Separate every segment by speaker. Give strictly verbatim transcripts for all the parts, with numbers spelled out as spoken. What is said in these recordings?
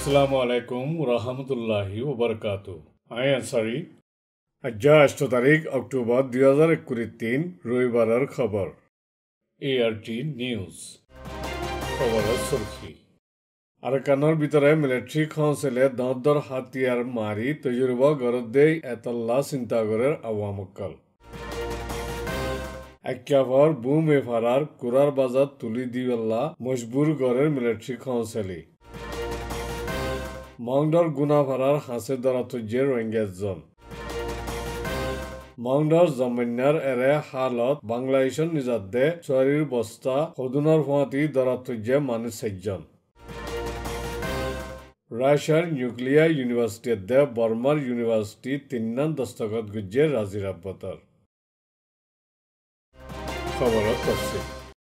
Speaker 1: Assalamu alaikum rahmatullahi wa barakatuh. I am sorry. আজ আষ্ট তারিখ অক্টোবর দুই হাজার একুশ তিন রবিবারের খবর এআরটি নিউজ খবরের সুরখি আরকানোর ভিতরে মিলিটারি কাউন্সিলে দর হাতিয়ার মারি তজুরবা গরদ দেই এতল্লা চিন্তাগরের আওয়ামকল একাভর বুম এফারার কুরার বাজার তুলি দিওয়াল্লা মজবুর গড়ের মিলিটারি কাউন্সিলি মংডর গুনাভারার হাসে দরাতজ্যে রোহিঙ্গাজন মংডর জমিনার এরে হালত বাংলাদেশের নিজাদে চুয়ারির বস্তা হদুনার ফাঁতি দরাতজ্যে মানুষ সাতজন রাশিয়ার নিউক্লিয়ার ইউনিভার্সিটিতে বর্মার ইউনিভার্সিটি তিন্নান দস্তখত গুজ্জে রাজির আব্বতর খবরত করছে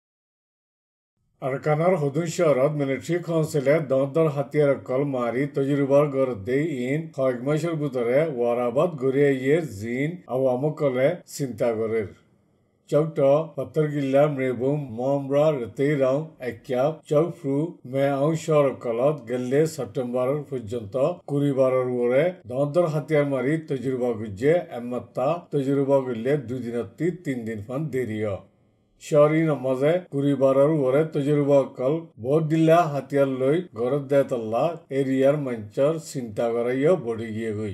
Speaker 1: আরকানার হদুন শহরত মিলিটারি কাউন্সিলে দর হাতিয়ার কল মারি তজুরবার গড়দে ইন কয়েক মাসের ভিতরে ওয়ারাবাদ ঘুরে ইয়ে জিন আওয়ামকলে চিন্তা করের চৌট পত্তরগিল্লা মৃবুম মমরা রেতেই রাও এক্যাব চৌফ্রু মে আউ শহর কলত গেলে সেপ্টেম্বর পর্যন্ত কুড়িবারের ওরে দর হাতিয়ার মারি তজুরবা গুজ্জে এমাত্তা তজুরবা গুললে দুদিনত্তি তিন দিন ফান দেরিয় শহরী নমাজে কুড়িবারের ওরে তজুরবা কল ভোট দিল্লা হাতিয়ার লই গরদ দেতল্লা এরিয়ার মঞ্চর চিন্তা করাইও বড়ি গিয়ে গই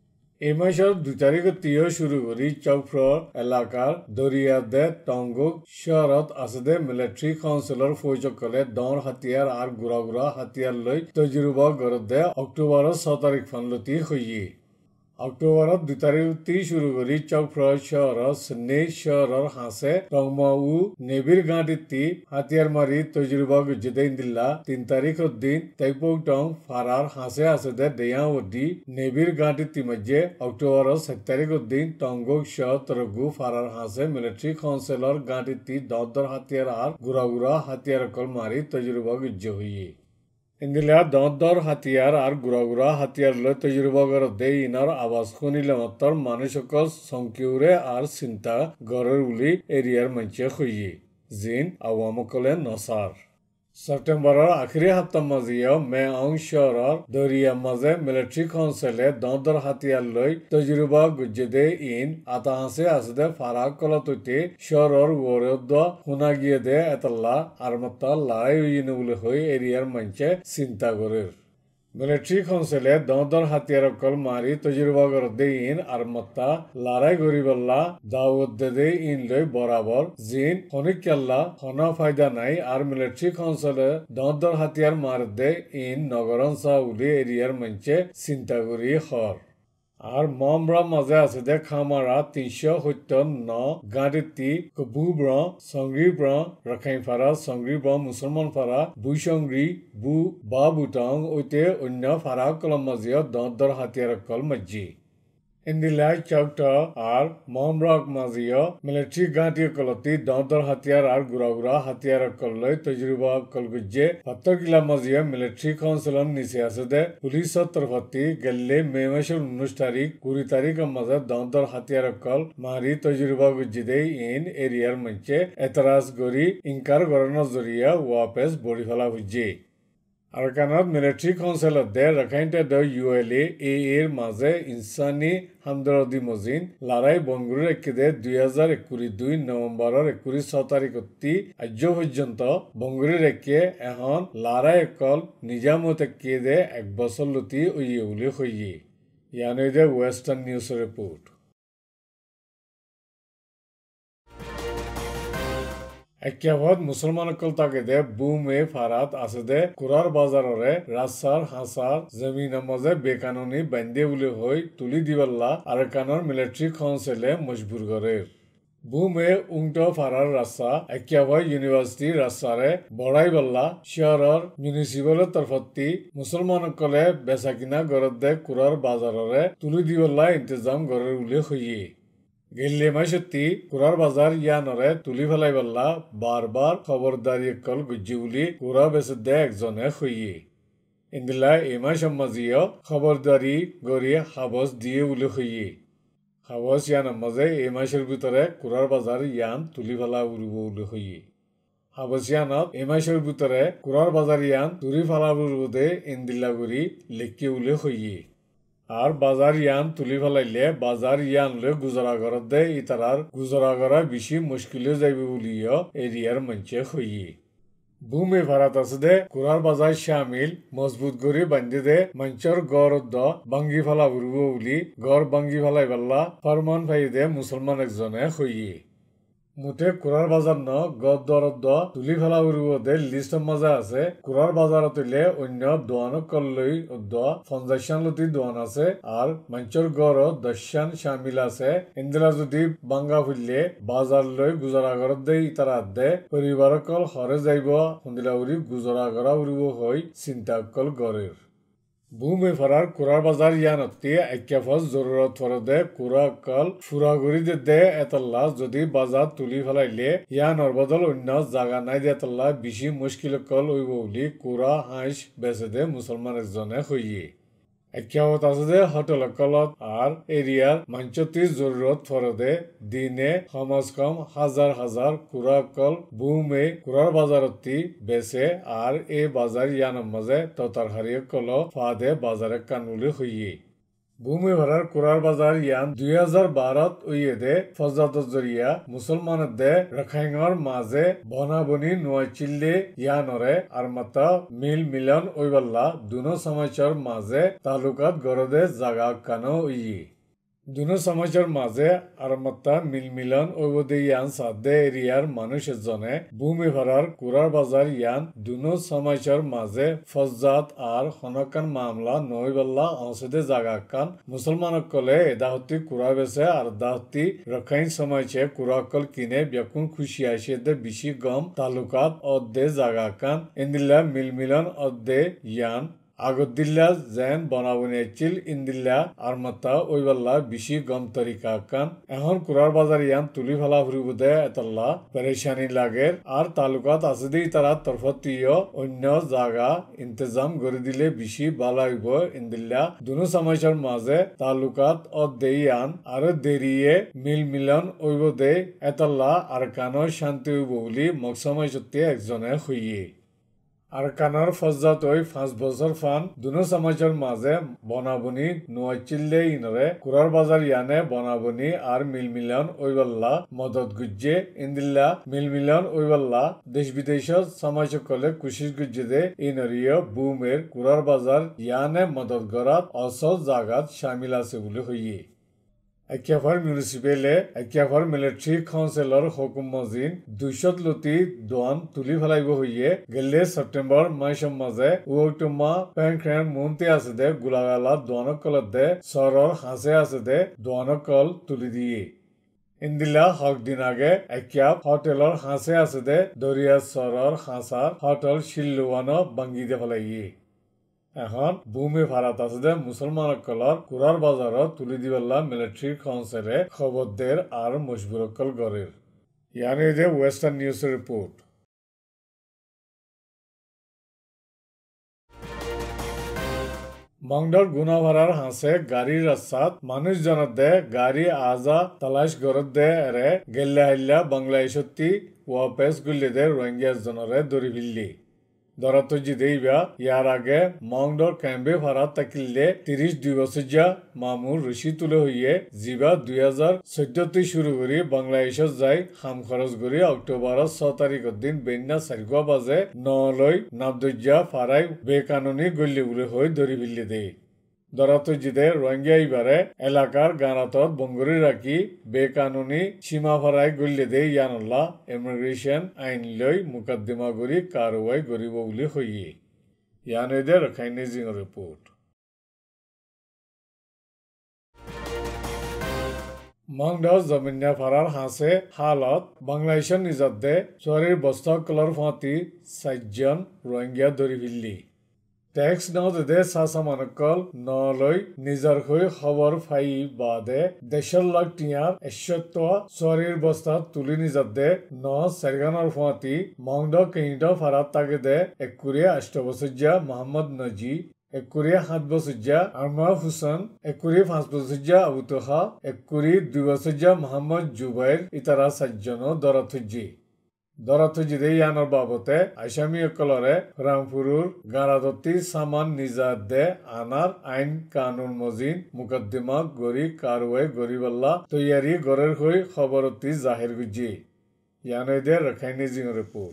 Speaker 1: এই মাসের দুই তারিখ তিও শুরু করি চৌফ্রর এলাকার দরিয়া দে টঙ্গুক শহরত আছে মিলিটারি কাউন্সিলর ফৌজকলে দর হাতিয়ার আর গুড়া গুড়া হাতিয়ার লই তজুরবা গরদ দে অক্টোবরের ছ তারিখ ফানলতি হইয়ে অক্টোবরত দুই তারিখটি শুরু করি চৌফ্রর শহর স্নে শহরের হাসে টংমাউ নেবির গাঁটিতি হাতিয়ার মারি তজুরবা গুজেদিন দিল্লা তিন তারিখের দিন তাইপৌ টং ফারার হাসে আছে দে দেয়াওদি নেবির গাঁটিতি মধ্যে অক্টোবরের সাত তারিখের দিন টঙ্গুক শহর তরগু ফারার হাসে মিলিটারি কাউন্সিলর গাঁটিতি দর দর হাতিয়ার আর গুড়া গুড়া হাতিয়ার কল মারি তজুরবা গুজ্জে হইয়ে ইন্দিলা দর দর হাতিয়ার আর গুড়া গুড়া হাতিয়ার লই তজুরবা গড়দে ইনার আওয়াজ শুনিলে মাত্র মানুষকল সংকিউরে আর চিন্তা গড়ের উলি এরিয়ার মঞ্চে হইয়ে জিন আওয়ামকলে নসার সেপ্টেম্বরের আখিরি সপ্তাহ মাজিও মে আং শহরের দরিয়া মাঝে মিলিটারি কাউন্সিলে দর দর হাতিয়ার লই তজুরবা গুজ্জেদে ইন আতা হাসে আসদে ফারাক কলততে শহরের ওরদ শুনা গিয়ে দে এতল্লা আর মাত্র লড়াই হইনে বলে হই এরিয়ার মঞ্চে চিন্তা করের মিলিটারি কাউন্সিলে দর দর হাতিয়ার কল মারি তজুরবা গড়দে ইন আর মাত্র লড়াই গরিবল্লা দাওয়াত দে ইন লই বরাবর জিন হনিকাল্লা হনা ফায়দা নাই আর মিলিটারি কাউন্সিলে দর দর হাতিয়ার মার দে ইন নগরন সাউলি এরিয়ার মঞ্চে চিন্তা করি হর আর মমরা মাঝে আছে দে খামারা তিনশো সত্তর ন গাঁডিতি বুব্র সংগ্ৰী ব্ৰ রাখাইন ফারা সংগ্ৰী ব্ৰ মুসলমান ফারা বুই সংগ্ৰী বু বা বুটং ওইতে অন্য ফারা কলম মাজিও দর দর হাতিয়ার কল মজ্জি ইন্দিলাই চৌটা আর মমরাক মাজিও মিলিটারি গাঁটি কলতি দর দর হাতিয়ার আর গুড়া গুড়া হাতিয়ার কল লই তজুরবা কল গুজ্জে সত্তর কিলা মাজিও মিলিটারি কাউন্সিলর নিচে আছে দে পুলিশের তরফতি গেলে মে মাসের উনিশ তারিখ কুড়ি তারিখের মাঝে দর দর হাতিয়ার কল মারি তজুরবা গুজ্জে দে ইন এরিয়ার মঞ্চে এতরাজ গড়ি ইনকার গড়ানোর জরিয়া ওয়াপেস বড়ি ফেলা বুঝে আরকানত মিলিটারি কাউন্সিলত দে রাখাইনতে দ ইউএলএ এ এর মাঝে ইনসানি হামদরদি মজিন লড়াই বঙ্গুর একে দে দুই হাজার একুশ দুই নভেম্বরের একুশ ছ তারিখতি আজ পর্যন্ত বঙ্গুরের একে এখন লড়াই একল নিজামত একে দে এক বছর লতি ওইয়ে উলি হইয়ে ইয়ানই দে ওয়েস্টার্ন নিউজ রিপোর্ট একেবাদ মুসলমানকল তাকে দে বুমে ফারাত আছে দে কুরার বাজাররে রাস্তার হাসার জমিন মাঝে বেকানুনি বান্ধে বলে হই তুলি দিবাল্লা আরকানোর মিলিটারি কাউন্সিলে মজবুর করের বুমে উংট ফারার রাস্তা একেবাদ ইউনিভার্সিটি রাস্তারে বড়াই বল্লা শহরের মিউনিসিপালের তরফতি মুসলমানকলে বেচা কিনা গড়ত দে কুরার বাজাররে তুলি দিবাল্লা ইন্তজাম গড়ের উল্লেখ হইয়ে গেলে মাসতি কুরার বাজার ইয়ানরে তুলি ফেলাই বললা বারবার খবরদারি কল গুজ্জি বলি কুরা বেসে দে একজনে হইয়ে ইন্দিলা এমাই সমাজিও খবরদারি গড়িয়ে হাবস দিয়ে বলে হইয়ে হাবস ইয়ান মাঝে এই মাসের ভিতরে কুরার বাজার ইয়ান তুলি ফেলা উড়ব বলে হইয়ে হাবসিয়ানত এই মাসের ভিতরে কুরার বাজার ইয়ান তুরি ফালাবুর বোধে ইন্দিল্লাগুড়ি লেখি উলে হইয়ে আর বাজার ইয়ান তুলি ফেলাইলে বাজার ইয়ান লে গুজরা ঘরত দে ইতারার গুজরা করা বেশি মুশকিলে যাইবে বলিও এরিয়ার মঞ্চে হইয়ে ভূমি ভাড়াত আছে দে কুরার বাজার শামিল মজবুত করে বান্ধি দে মঞ্চর গড় দ বাঙ্গি ফেলা ঘুরব বলি গড় বাঙ্গি ফেলাই পাল্লা ফরমান ফাই দে মুসলমান একজনে হইয়ে মুঠে কুরার বাজার ন গদ দরদ দ তুলি ফেলা উড়িব দে লিস্ট মজা আছে কুরার বাজারত হইলে অন্য দোয়ানক কল্লই দ পঞ্চাশান লতি দোয়ান আছে আর মঞ্চর গড় দশান শামিল আছে ইন্দিরা যদি বাঙ্গা ফুললে বাজার লই গুজরা ঘরত দে ইতারা দে পরিবার কল হরে যাইব সন্দিলা উড়ি গুজরা করা উড়িব হই চিন্তা কল গড়ের ভূমি ফরার কুরার বাজার ইয়ানতি একেফস জরুরত ফরদে কুরা কল ফুরা গড়ি দে দে এতল্লা যদি বাজার তুলি ফেলাইলে ইয়ানর বদল অন্য জাগা নাই দে এতল্লা বেশি মুশকিল কল হইব বলি কুরা হাঁস বেচে দে মুসলমান একজনে হইয়ে একেহত আছে যে হোটেল কলত আর এরিয়ার মাঞ্চতি জরুরত ফরদে দিনে সমাজ কম হাজার হাজার কুরা কল বুমে কুরার বাজারতি বেচে আর এই বাজার ইয়ানোর মাঝে ততার হারিয়ে কল ফাদে বাজারে কানুলি হইয়ে ভূমি ভরার কুরার বাজার ইয়ান দুই হাজার বারত উইয়ে দে ফজাত জরিয়া মুসলমানের দে রখাইঙর মাঝে বনাবনি নোয়াচিল্লে ইয়ানরে আর মাতা মিল মিলন ওইবাল্লা দুনো সমাচার মাঝে তালুকাত গরদে জাগা কানো উইয়ে দুনো সমাজের মাঝে আর মাত্রা মিলমিলন ওইবদে ইয়ান সাদে এরিয়ার মানুষ এজনে ভূমি ভরার কুরার বাজার ইয়ান দুনো সমাজের মাঝে ফজ্জাত আর হনকান মামলা নইবাল্লা অংশদে জাগা কান মুসলমান কলে এদাহতি কুরা বেছে আর দাহতি রখাইন সমাজে কুরা কল কিনে ব্যাকুন খুশি আসে দে বেশি গম তালুকাত অদ্দে জাগা কান ইন্দিল্লা মিলমিলন অদ্দে ইয়ান আগদিল্লা জেন বনাবনি চিল ইন্দিল্লা আর মাত্রা ওইবাল্লা বেশি গম তরিকা কান এখন কুরার বাজার ইয়ান তুলি ফেলা ফুরিব দে এতল্লা পেরেশানি লাগে আর তালুকাত আছে দি তারা তরফতীয় অন্য জাগা ইন্তজাম করে দিলে বেশি ভালো হইব ইন্দিল্লা দুনো সমাজের মাঝে তালুকাত অদ্দে ইয়ান আর দেরিয়ে মিল মিলন ওইব দে এতল্লা আর কানো শান্তি হইব বলি মকসমাজতে একজনে হইয়ে আর কানার ফজ্জাত ওই পাঁচ বছর ফান দুনো সমাজের মাঝে বনাবনি নোয়াচিল্লে ইনরে কুরার বাজার ইয়ানে বনাবনি আর মিলমিলন ওইবাল্লা মদত গুজ্জে ইন্দিল্লা মিলমিলন ওইবাল্লা দেশ বিদেশত সমাজ কলে কুশিস গুজ্জে দে ইনরিয় বুমের কুরার বাজার ইয়ানে মদত গড়াত অসল জাগাত শামিল আছে বলে হইয়ে একেফার মিউনিসিপেলে একেফার মিলিটারি কাউন্সিলর হুকুম মজিন দুইশত লতি দোয়ান তুলি ফেলাইব হইয়ে গেলে সেপ্টেম্বর মাসের মাঝে উক্টমা প্যাংক্রেন মন্তে আছে দে গোলাগালা দোয়ানক কলত দে সরর হাসে আছে দে দোয়ানক কল তুলি দিয়ে ইন্দিলা হক দিন আগে একিয়াব হোটেলর হাসে আছে দে দরিয়া সরর হাসার হোটেল শিল্লুয়ানো বাঙ্গি দে ফেলাইয়ে এখন ভূমি ভাড়াত আছে দে মুসলমান কলর কুরার বাজারত তুলি দিবাল্লা মিলিটারি কাউন্সিলে খবর দের আর মজবুরকল গড়ের ইয়ানি দে ওয়েস্টার্ন নিউজ রিপোর্ট মংডর গুনাভাড়ার হাসে গাড়ির রাস্তাত মানুষ জনত দে গাড়ি আজা তালাশ গরত দে এরে গেল্লা হাইল্লা বাংলাদেশতি ওয়াপেস গুল্লি দে রোহিঙ্গা জনরে দরি ফিল্লি দরাত জিদেইবা ইয়ার আগে মংডর ক্যাম্পে ভাড়া তাকিলে তিরিশ দুই বছর মামুর রশি তুলে হইয়ে জিবা দুই হাজার চোদ্দতে শুরু করি বাংলাদেশত যাই হাম খরচ করি অক্টোবরের ছ তারিখের দিন বেন্না চারিগুয়া বাজে নলই নাবদজ্জা ফারাই বেকানুনি গল্লি বলে হয়ে ধরি ফিল্লি দেয় দরাত জিদে রোহিঙ্গা ইবারে এলাকার গানাতত বঙ্গরি রাখি বেকানুনি সীমা ফারাই গল্লি দে ইয়ানুল্লাহ ইমিগ্রেশন আইন লই মুকদ্দমা করি কারওয়াই করিব বলে হইয়ে ইয়ানদে রাখাইনে জিং রিপোর্ট মংডাও জমিনিয়া ফারার হাসে হালত বাংলাদেশের নিজত দে চুয়ারির বস্তা কলর ফাঁতি চারজন রোহিঙ্গা ধরি ফিল্লি ট্যাক্স নদে দে সাসামানকল নলই নিজর হই খবর ফাই বাদে দেশের লাখ টিয়ার এশত্ত চুয়ারির বস্তা তুলি নিজত দে ন সেরগানোর ফাঁতি মংড কেহিদ ফারাত তাকে দে একুরিয়া আষ্ট বছর মোহাম্মদ নজি একুরিয়া সাত বছর আরমা হুসেন একুরি পাঁচ বছর আবু তোহা একুরি দুই বছর মোহাম্মদ জুবাইর ইতারা চারজন দরাথুজি দৰাথজিদে ইয়ানৰ বাবতে আসামীসকলৰে ৰামপুৰৰ গাৰাদতি সামান নিজাদে আনার আইন কানুন মজিন মুকদ্দিমা গৰি কারওয়াই গরিবাল্লা তৈয়ারি গড়ের হই খবরতি জাহির গুজি ইয়ানৈদে রাখাইনি জিং রিপোর্ট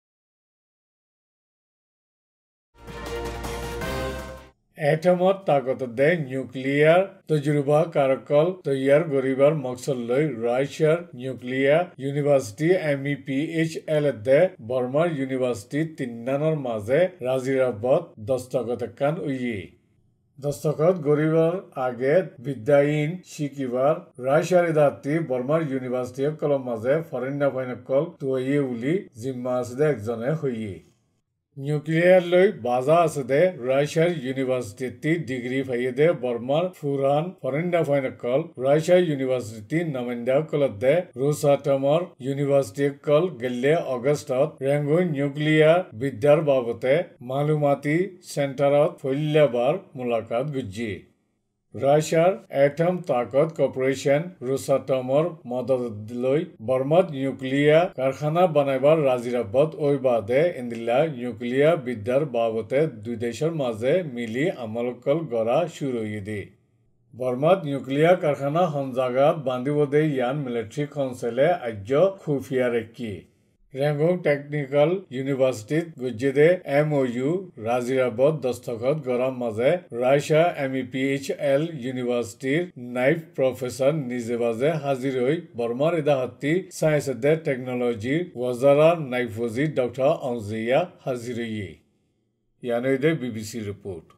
Speaker 1: এটমত তাকত দে নিউক্লিয়ার তজুরবা কারকল তৈয়ার গরিবার মকসদ লৈ রাশিয়ার nuclear university M E P H L দে বর্মার ইউনিভার্সিটি তিন্নানৰ মাঝে রাজিরাবত দস্তখত কান উইয়ে দস্তখত গরিবার আগে বিদ্যায়ীন শিকিবার রাশিয়ার ইদাতি বর্মার ইউনিভার্সিটি কলম মাঝে ফরেন্না ফাইনকল তুইয়ে উলি জিম্মা আছে একজনে হইয়ে নিউক্লিয়ার লৈ বাজা আছে দে রাশিয়ার ইউনিভার্সিটি ডিগ্রি ফাইয়ে দে বর্মার ফুরান ফরেন্ডা ফাইনকল রাশিয়ার ইউনিভার্সিটি নামেন্দা কল দে রোসাটমর ইউনিভার্সিটি কল গেলে অগস্টত রেঙ্গো নিউক্লিয়ার বিদ্যার বাবতে মালুমাতি সেন্টারত ফৈল্যাবার মুলাকাত গুজি রাশিয়ার এটম তাকত কর্পোরেশন রোসাটমর মদত লৈ বর্মাত নিউক্লিয়ার কারখানা বানাইবার রাজিরাবত ওই বাদে ইন্দিলা নিউক্লিয়ার বিদ্যার বাবতে দুই দেশের মাঝে মিলি আমলকল গড়া শুরু হয়ে বর্মাত নিউক্লিয়ার কারখানা হনজাগাত বান্দিবদে ইয়ান মিলিটারি কাউন্সিলে আজ্য খুফিয়া রেখি রেঙ্গং টেকনিক্যাল ইউনিভার্সিটিত গুজিদে এম ও ইউ রাজিরাবত দস্তখত গড়ার মাঝে Russia M E P H L ইউনিভার্সিটির নাইফ প্রফেসর নিজেবাজে হাজির হই বর্মার ইদাহাতি সায়েন্স দে টেকনোলজি ওয়াজারা নাইফজি ডক্টর অংজিয়া হাজির হইয়ে ইয়ানৈদে বিবিসি রিপোর্ট